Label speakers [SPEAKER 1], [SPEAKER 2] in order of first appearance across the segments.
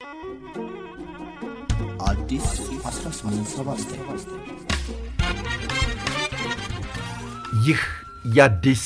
[SPEAKER 1] አዲስ 1879
[SPEAKER 2] ይህ የአዲስ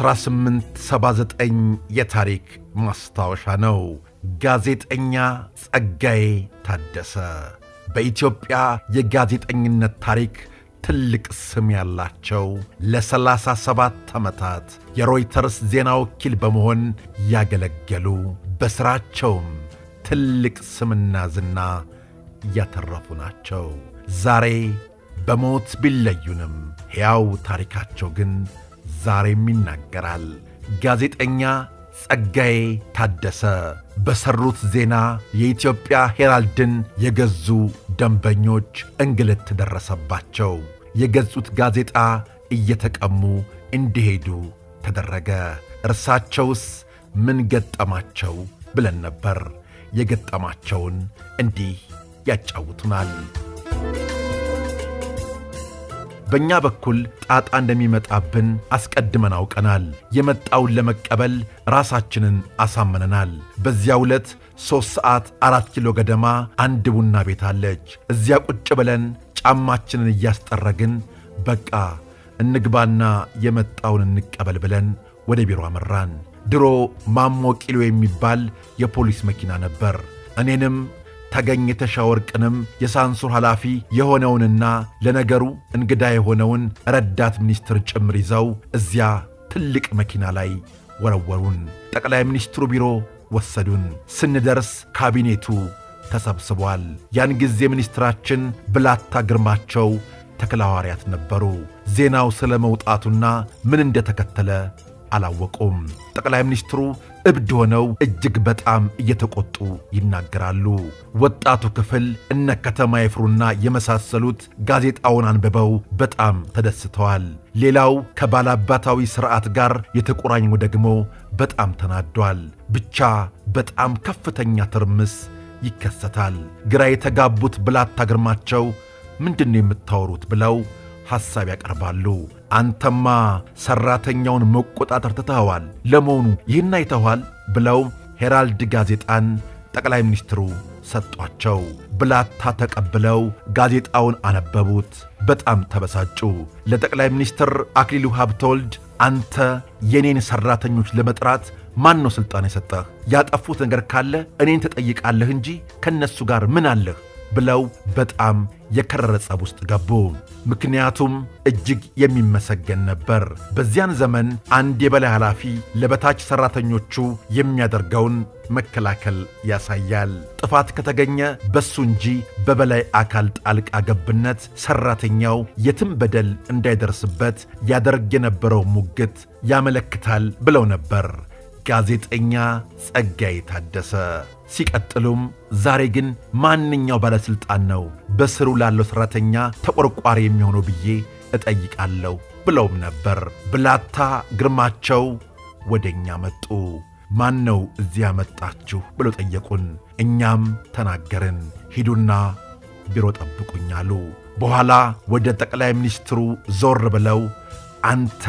[SPEAKER 2] 1879 የታሪክ ማስታወሻ ነው። ጋዜጠኛ ጸጋዬ ታደሰ በኢትዮጵያ የጋዜጠኝነት ታሪክ ትልቅ ስም ያላቸው ለ37 ዓመታት የሮይተርስ ዜና ወኪል በመሆን ያገለገሉ በሥራቸውም ትልቅ ስምና ዝና ያተረፉ ናቸው። ዛሬ በሞት ቢለዩንም ሕያው ታሪካቸው ግን ዛሬም ይናገራል። ጋዜጠኛ ጸጋዬ ታደሰ በሰሩት ዜና የኢትዮጵያ ሄራልድን የገዙ ደንበኞች እንግልት ደረሰባቸው። የገዙት ጋዜጣ እየተቀሙ እንዲሄዱ ተደረገ። እርሳቸውስ ምን ገጠማቸው ብለን ነበር። የገጠማቸውን እንዲህ ያጫውቱናል። በእኛ በኩል ጣጣ እንደሚመጣብን አስቀድመን አውቀናል። የመጣውን ለመቀበል ራሳችንን አሳምነናል። በዚያው ዕለት 3 ሰዓት 4 ኪሎ ገደማ አንድ ቡና ቤት አለች። እዚያ ቁጭ ብለን ጫማችንን እያስጠረግን በቃ እንግባና የመጣውን እንቀበል ብለን ወደ ቢሮ አመራን። ድሮ ማሞ ቂሎ የሚባል የፖሊስ መኪና ነበር። እኔንም ተገኘ ተሻወርቅንም የሳንሱር ኃላፊ የሆነውንና ለነገሩ እንግዳ የሆነውን ረዳት ሚኒስትር ጭምር ይዘው እዚያ ትልቅ መኪና ላይ ወረወሩን። ጠቅላይ ሚኒስትሩ ቢሮ ወሰዱን። ስንደርስ ካቢኔቱ ተሰብስቧል። ያን ጊዜ ሚኒስትራችን ብላታ ግርማቸው ተክለሐዋርያት ነበሩ። ዜናው ስለ መውጣቱና ምን እንደተከተለ አላወቁም። ጠቅላይ ሚኒስትሩ እብድ ሆነው እጅግ በጣም እየተቆጡ ይናገራሉ። ወጣቱ ክፍል እነ ከተማ ይፍሩና የመሳሰሉት ጋዜጣውን አንብበው በጣም ተደስተዋል። ሌላው ከባላባታዊ ሥርዓት ጋር የተቆራኘው ደግሞ በጣም ተናዷል። ብቻ በጣም ከፍተኛ ትርምስ ይከሰታል። ግራ የተጋቡት ብላታ ግርማቸው ምንድነው የምታወሩት ብለው ሐሳብ ያቀርባሉ። አንተማ ሰራተኛውን መቆጣጠር ትተዋል፣ ለመሆኑ ይህን አይተዋል ብለው ሄራልድ ጋዜጣን ጠቅላይ ሚኒስትሩ ሰጧቸው። ብላታ ተቀብለው ጋዜጣውን አነበቡት። በጣም ተበሳጩ። ለጠቅላይ ሚኒስትር አክሊሉ ሀብተወልድ አንተ የኔን ሰራተኞች ለመጥራት ማን ነው ሥልጣን የሰጠህ? ያጠፉት ነገር ካለ እኔን ትጠይቃለህ እንጂ ከነሱ ጋር ምን አለህ? ብለው በጣም የከረረ ጸብ ውስጥ ገቡ። ምክንያቱም እጅግ የሚመሰገን ነበር። በዚያን ዘመን አንድ የበላይ ኃላፊ ለበታች ሰራተኞቹ የሚያደርገውን መከላከል ያሳያል። ጥፋት ከተገኘ በሱ እንጂ በበላይ አካል ጣልቃ ገብነት ሰራተኛው የትም በደል እንዳይደርስበት ያደርግ የነበረው ሙግት ያመለክታል ብለው ነበር ጋዜጠኛ ጸጋዬ ታደሰ። ሲቀጥሉም ዛሬ ግን ማንኛው ባለስልጣን ነው በስሩ ላለው ሰራተኛ ተቆርቋሪ የሚሆነው ብዬ እጠይቃለሁ ብለውም ነበር። ብላታ ግርማቸው ወደኛ መጡ። ማን ነው እዚያ መጣችሁ ብለው ጠየቁን። እኛም ተናገርን። ሂዱና ቢሮ ጠብቁኛሉ። በኋላ ወደ ጠቅላይ ሚኒስትሩ ዞር ብለው አንተ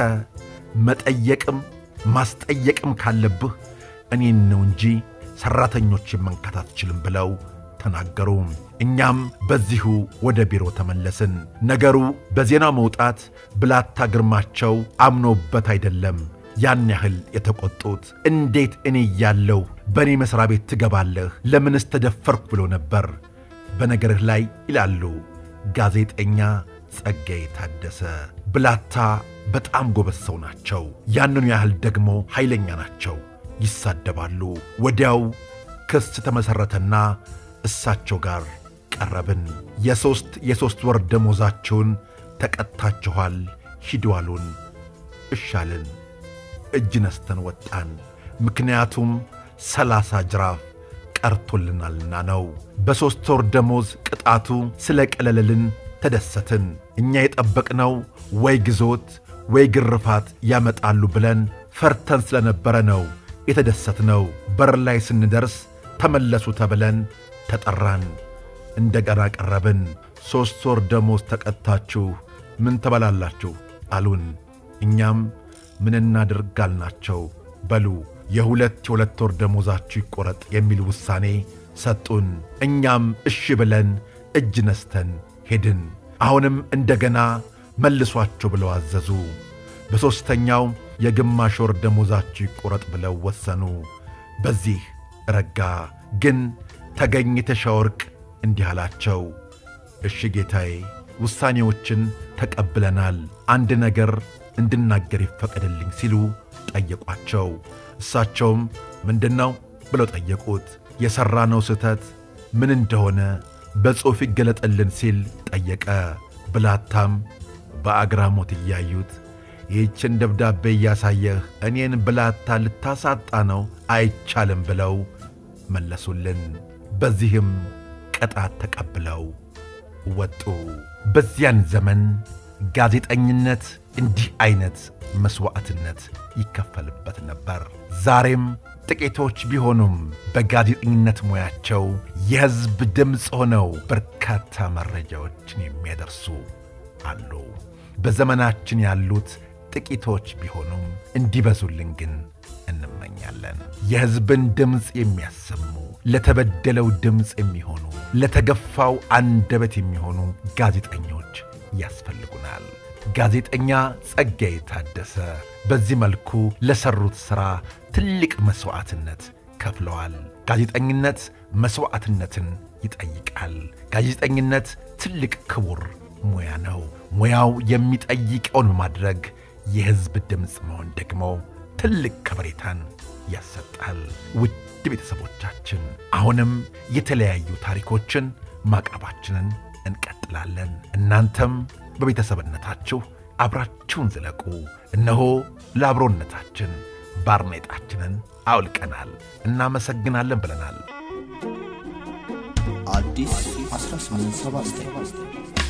[SPEAKER 2] መጠየቅም ማስጠየቅም ካለብህ እኔን ነው እንጂ ሰራተኞችን መንካት አትችልም ብለው ተናገሩ። እኛም በዚሁ ወደ ቢሮ ተመለስን። ነገሩ በዜናው መውጣት ብላታ ግርማቸው አምኖበት አይደለም ያን ያህል የተቆጡት። እንዴት እኔ ያለው በእኔ መስሪያ ቤት ትገባለህ? ለምንስ ተደፈርኩ ብሎ ነበር። በነገርህ ላይ ይላሉ ጋዜጠኛ ጸጋዬ ታደሰ። ብላታ በጣም ጎበዝ ሰው ናቸው። ያንኑ ያህል ደግሞ ኃይለኛ ናቸው። ይሳደባሉ። ወዲያው ክስ ተመሠረተና እሳቸው ጋር ቀረብን። የሦስት ወር ደሞዛቸውን ተቀጥታችኋል ሂዱ አሉን። እሻልን። እጅ ነስተን ወጣን። ምክንያቱም 30 ጅራፍ ቀርቶልናልና ነው። በ3 ወር ደሞዝ ቅጣቱ ስለ ቀለለልን ተደሰትን። እኛ የጠበቅነው ወይ ግዞት ወይ ግርፋት ያመጣሉ ብለን ፈርተን ስለነበረ ነው የተደሰትነው። በር ላይ ስንደርስ ተመለሱ ተብለን ተጠራን። እንደገና ቀረብን። 3 ወር ደሞዝ ተቀጥታችሁ ምን ተበላላችሁ አሉን። እኛም ምን እናድርግ አልናቸው። በሉ የሁለት ወር ደሞዛችሁ ይቆረጥ የሚል ውሳኔ ሰጡን። እኛም እሺ ብለን እጅ ነስተን ሄድን። አሁንም እንደገና መልሷቸው ብለው አዘዙ። በሦስተኛው የግማሽ ወር ደሞዛችሁ ይቆረጥ ብለው ወሰኑ። በዚህ ረጋ። ግን ተገኝ ተሻወርቅ እንዲህ አላቸው፣ እሺ ጌታዬ፣ ውሳኔዎችን ተቀብለናል፣ አንድ ነገር እንድናገር ይፈቀድልኝ ሲሉ ጠየቋቸው። እሳቸውም ምንድነው ብለው ጠየቁት። የሠራነው ስህተት ምን እንደሆነ በጽሑፍ ይገለጥልን ሲል ጠየቀ። ብላታም በአግራሞት እያዩት ይህችን ደብዳቤ እያሳየህ እኔን ብላታ ልታሳጣ ነው? አይቻልም ብለው መለሱልን። በዚህም ቅጣት ተቀብለው ወጡ። በዚያን ዘመን ጋዜጠኝነት እንዲህ አይነት መስዋዕትነት ይከፈልበት ነበር። ዛሬም ጥቂቶች ቢሆኑም በጋዜጠኝነት ሙያቸው የሕዝብ ድምፅ ሆነው በርካታ መረጃዎችን የሚያደርሱ አሉ። በዘመናችን ያሉት ጥቂቶች ቢሆኑም እንዲበዙልን ግን እንመኛለን። የሕዝብን ድምፅ የሚያሰሙ፣ ለተበደለው ድምፅ የሚሆኑ፣ ለተገፋው አንደበት የሚሆኑ ጋዜጠኞች ያስፈልጉናል። ጋዜጠኛ ጸጋዬ ታደሰ በዚህ መልኩ ለሰሩት ሥራ ትልቅ መስዋዕትነት ከፍለዋል። ጋዜጠኝነት መስዋዕትነትን ይጠይቃል። ጋዜጠኝነት ትልቅ ክቡር ሙያ ነው። ሙያው የሚጠይቀውን ማድረግ፣ የሕዝብ ድምፅ መሆን ደግሞ ትልቅ ከበሬታን ያሰጣል። ውድ ቤተሰቦቻችን አሁንም የተለያዩ ታሪኮችን ማቅረባችንን እንቀጥላለን። እናንተም በቤተሰብነታችሁ አብራችሁን ዝለቁ። እነሆ ለአብሮነታችን ባርኔጣችንን አውልቀናል፣ እናመሰግናለን ብለናል።
[SPEAKER 1] አዲስ 1879